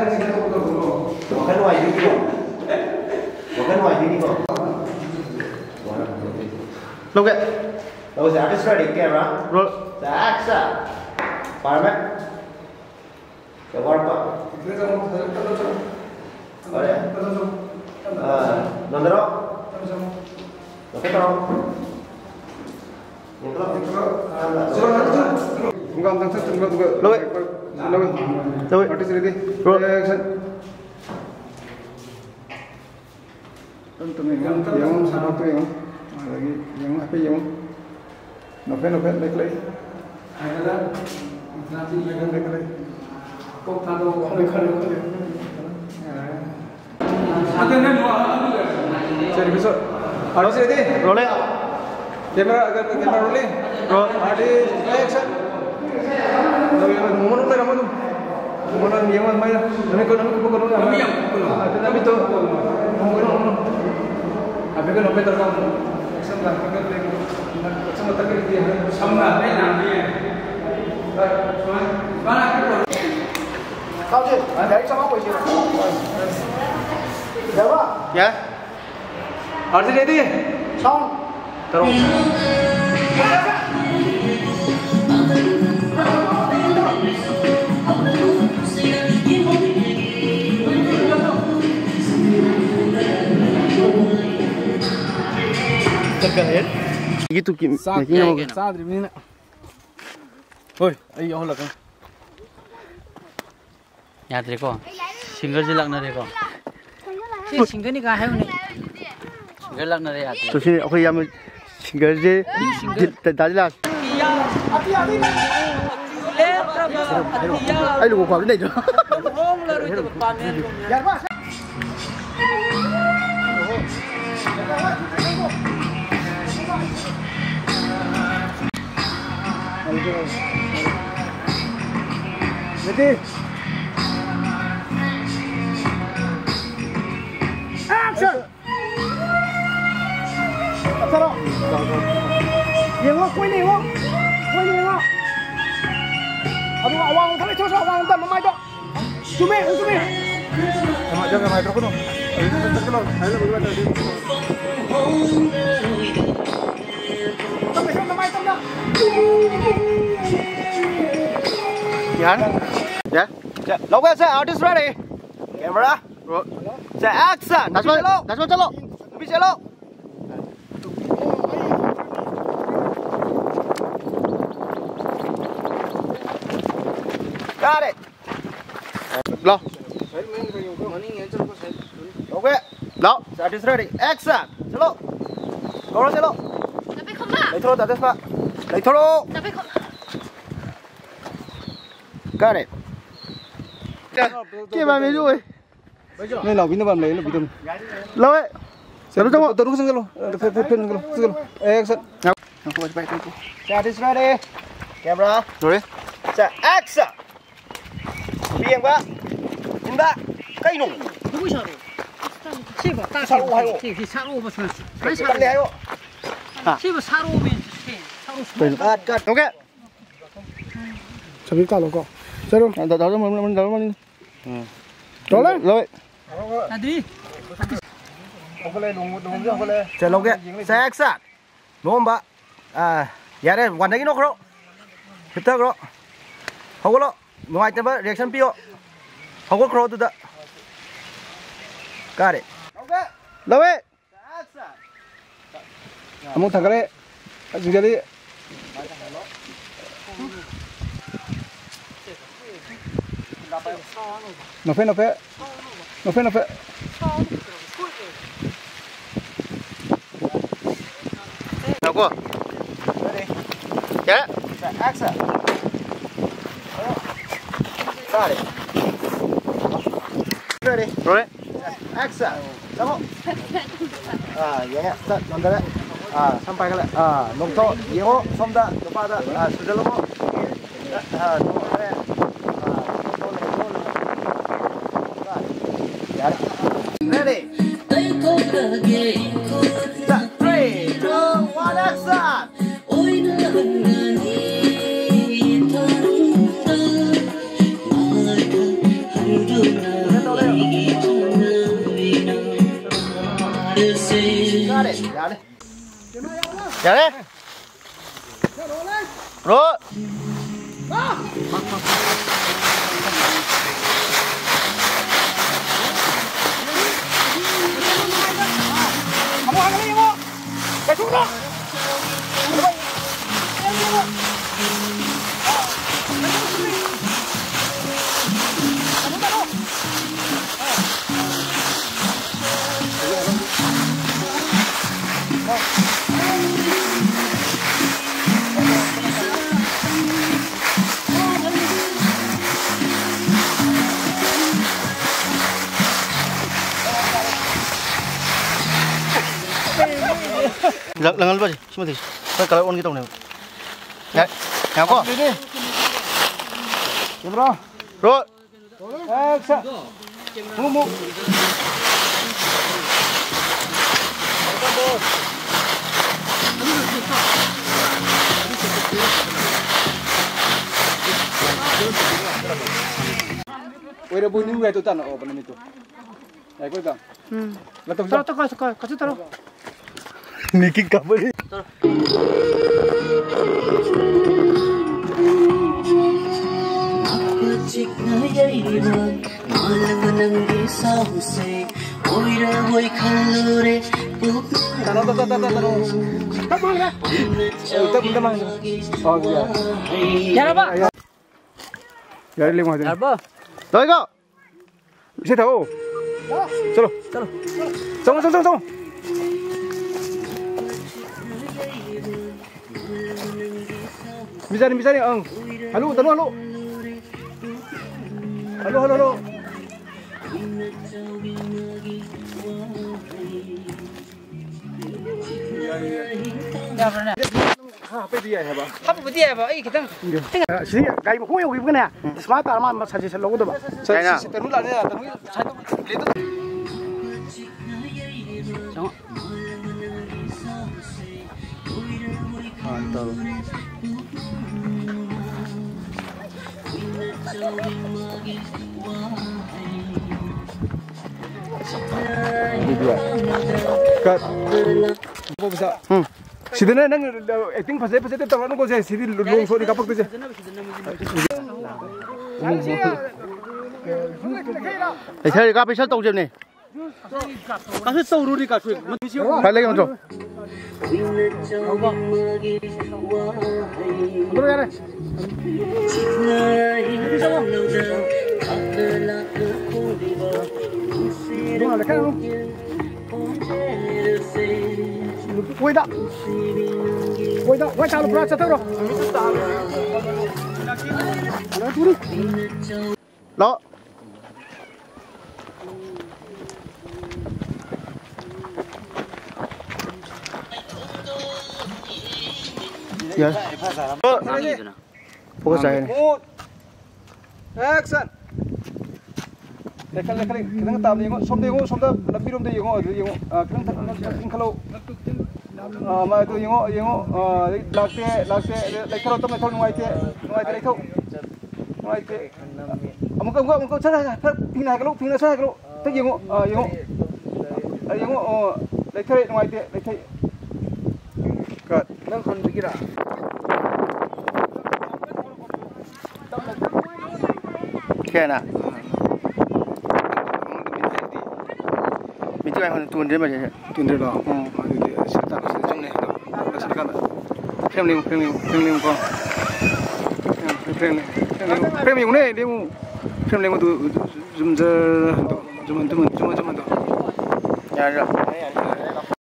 cái ngoài đi đi cái ngoài đi đi Look at. Those are just ready, camera. Roll. The action. Parme. The work. Nandro. Oke, tolong. Look at. Look at. Artist ready. Roll. Action. Yang sama tu yang lagi yang apa yang novel baik lagi. Ada nanti yang baik lagi. Kau tahu kalau ada kan jadi besok harus ready. Roll it. Kamera rolling. Roll. Artist action. Mana nama tu? Mana yang mana ya? Nama kau nama. Ada nama itu. Abi kan operator kamu, action lah, kan lagi, action mata kiri dia, sama, lain namanya. Mana kita? Kau je, dari sama apa je? Jawab. Ya. Artist ready. Sound. Terus. Terkait. Gitu Kim. Saat ini nak. Oi, ayo lah kan. याद देखो सिंगर जी लगना देखो सिंगर नहीं कहा है उन्हें सिंगर लगना रे याद तो फिर अखोई याम सिंगर जे दादिला ai lu kwa này đó Ready. Action. Apa? Yang quay này không? Quay này không? Aduh, awang thằng này cho sao awang tầm mai đó. Cumi. Sama jangan mai terus no. Terkelon. Ayo bagaimana tadi? Sampai sama mai tầm dah. Yan. Ya. Long way, artist ready. Camera. Roll. Action. That's what chalo. Bisa lo. Got it. Lo. Okay. Lo. Artist ready. Action. Chalo. Go chalo. Tapi không mà. Lấy thô artist pak. Lấy thô. Tapi không. Got it. Kia bài mấy rồi. Này là vinh làm lấy là vinh. Lo ấy. Sao nó trong Terus sengelo. Pen sengelo. Action. Artist ready. Camera. rồi. Action. Biên ba. Nhìn ba. Cây nổ. 누구 샤로 시바 딱 사로 하요. 시 사로 버스 Cắt lẻ vô. 시바 사로 면 사로 Cắt. Ok. Sabi ka lo ko. Sero. Đó mình. Đó lên. Rồi. 나들이 Chờ lâu kìa. Action. Đúng không ba? Dạ đây, hoàn thành cái nốt đó. Tiếp theo đó. Không có đó. Ngoài tên ba, reaction pio. Không có crow từ đó. Got it. Lo ấy. Among thagare. Jadi Nope. Nào cô. Ready. Dạ. Action. Got it. Ready. Rồi. Action. Sama. Ya. Start. Nonton ya. Sampai kali. Nonton. Yo, somda, kepada. Sudah lama. Ready. 3, 2, 1, action. Dạ đi. Rồi. Kamu angkat lagi, Mo. Cái xuống đó. Lengan lu aja, cuma sih. Kalau on kita nih. Ya, yang kok? Ini. Bro. Bro. Action. Mumu. Udah bunyi gue tuh tanah, oh benar itu. Ya gue kan. Taruh, kasih taruh. Niki kabel. Ya, lima aja. Rồi go. Bisa tahu? Chalo. Sama. Bisa nih, ang. Halo. Halo. Apa dia ya, Bang? Apa dia, Pak? Kita tengah. Sini, kayak mau yang gimana ya? Smart arma saja selalu tuh, Bang. Saya ternular ya, satu itu. Sama. Mantap. Ini dia. Kat. Apa bisa? Sidana nang acting pasai itu tahu nunggu saya sidi long so di kapak tu saya. Saya kape sel tahu je ni. Kasih tahu Rudi kasih. Hai lagi macam. Betul ya? Boleh kan? Wait up. Wait tahu berapa tahu? Lo. Ya. Fokus saya ni. Action. Lekal. Kita ngetam ni, som dah lebih rom tu kita kalau ma tu lakte lekal tu metode nuai te lekau. Nuai te. Amuk cara pindah kalau saya kalau tu lekal nuai te lekal. Kat. Nang kan dikira. Kena. Itu yang tuan dia macam ni. Tunda lah. Serta macam ni. Sekarang. Frame kau. Frame ni dia mu. Frame tu zoom tu. Ya.